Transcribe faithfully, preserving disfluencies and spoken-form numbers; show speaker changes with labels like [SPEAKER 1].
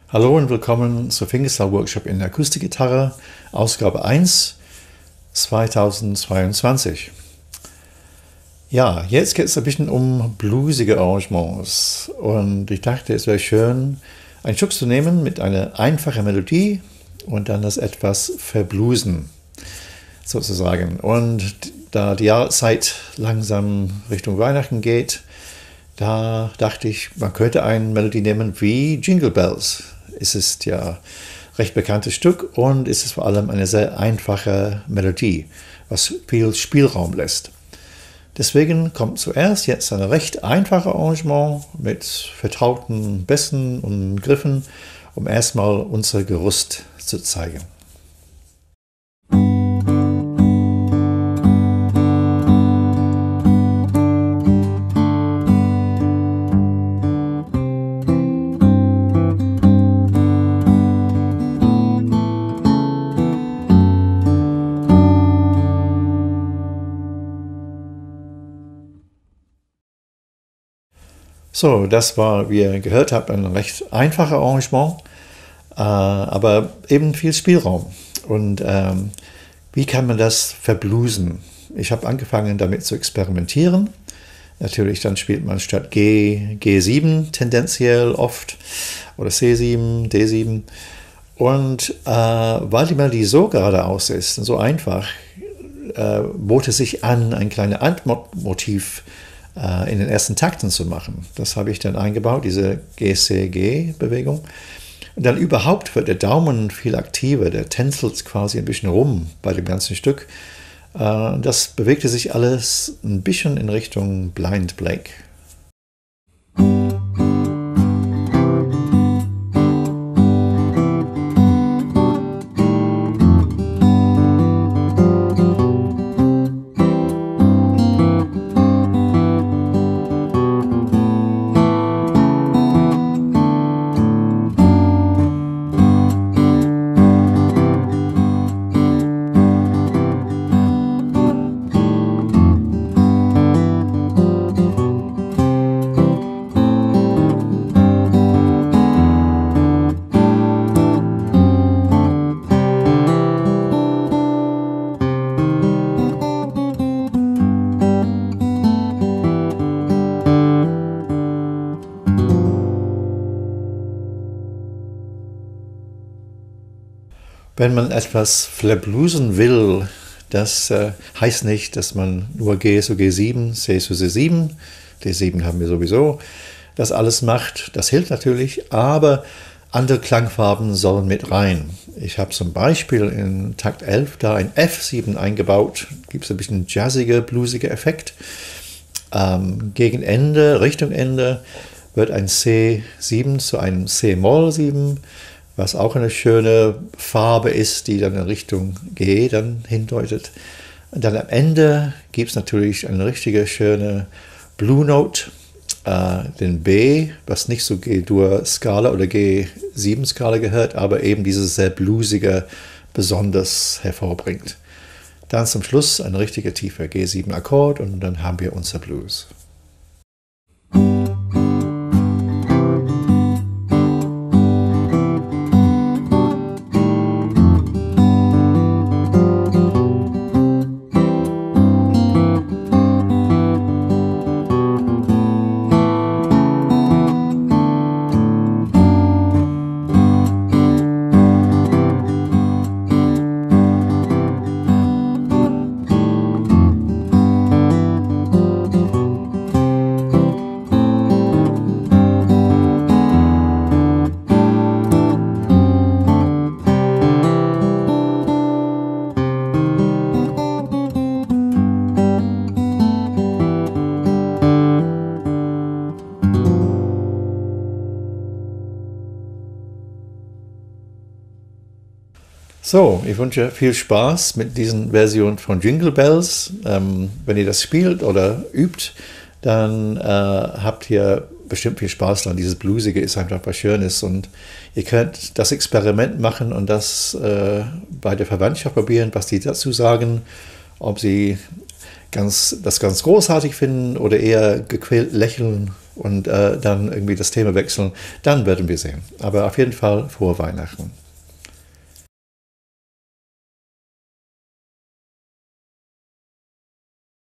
[SPEAKER 1] Hallo und willkommen zur Fingerstyle Workshop in Akustikgitarre, Ausgabe eins, zweitausendzweiundzwanzig. Ja, jetzt geht es ein bisschen um bluesige Arrangements und ich dachte, es wäre schön, einen Schub zu nehmen mit einer einfachen Melodie und dann das etwas verbluesen, sozusagen. Und da die Jahreszeit langsam Richtung Weihnachten geht, da dachte ich, man könnte eine Melodie nehmen wie Jingle Bells. Es ist ja ein recht bekanntes Stück und es ist vor allem eine sehr einfache Melodie, was viel Spielraum lässt. Deswegen kommt zuerst jetzt ein recht einfaches Arrangement mit vertrauten Bässen und Griffen, um erstmal unser Gerüst zu zeigen. So, das war, wie ihr gehört habt, ein recht einfaches Arrangement, äh, aber eben viel Spielraum. Und ähm, wie kann man das verbluesen? Ich habe angefangen damit zu experimentieren. Natürlich, dann spielt man statt G, G sieben tendenziell oft oder C sieben, D sieben. Und äh, weil die Melodie so geradeaus ist und so einfach, äh, bot es sich an, ein kleines Andmotiv in den ersten Takten zu machen. Das habe ich dann eingebaut, diese G C G-Bewegung. Und dann überhaupt wird der Daumen viel aktiver, der tänzelt quasi ein bisschen rum bei dem ganzen Stück. Das bewegte sich alles ein bisschen in Richtung Blind Blake. Wenn man etwas verbluesen will, das äh, heißt nicht, dass man nur G zu G sieben, C zu C sieben, D sieben haben wir sowieso, das alles macht. Das hilft natürlich, aber andere Klangfarben sollen mit rein. Ich habe zum Beispiel in Takt elf da ein F sieben eingebaut, gibt es ein bisschen jazzige, bluesige Effekt. Ähm, gegen Ende, Richtung Ende, wird ein C sieben zu einem C-Moll sieben, was auch eine schöne Farbe ist, die dann in Richtung G dann hindeutet. Und dann am Ende gibt es natürlich eine richtige schöne Blue Note, äh, den B, was nicht so G-Dur-Skala oder G sieben-Skala gehört, aber eben dieses sehr bluesige besonders hervorbringt. Dann zum Schluss ein richtiger tiefer G sieben-Akkord und dann haben wir unser Blues. So, ich wünsche viel Spaß mit diesen Versionen von Jingle Bells. Ähm, wenn ihr das spielt oder übt, dann äh, habt ihr bestimmt viel Spaß daran. Dieses Bluesige ist einfach was Schönes und ihr könnt das Experiment machen und das äh, bei der Verwandtschaft probieren, was die dazu sagen, ob sie ganz, das ganz großartig finden oder eher gequält lächeln und äh, dann irgendwie das Thema wechseln, dann werden wir sehen. Aber auf jeden Fall frohe Weihnachten.